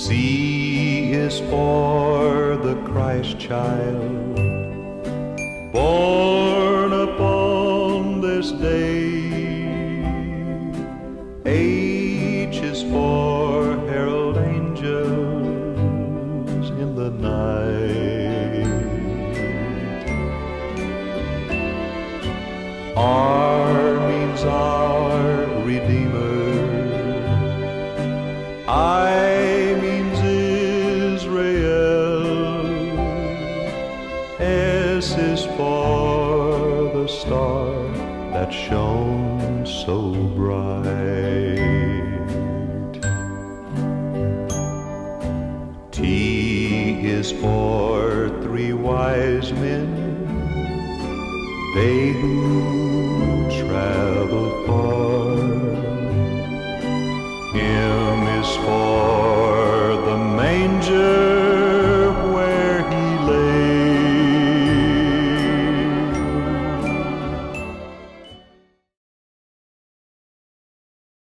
C is for the Christ child, born upon this day. H is for herald angels in the night. R means our Redeemer. I means Israel. S is for the star that shone so bright. T is for three wise men, they who travel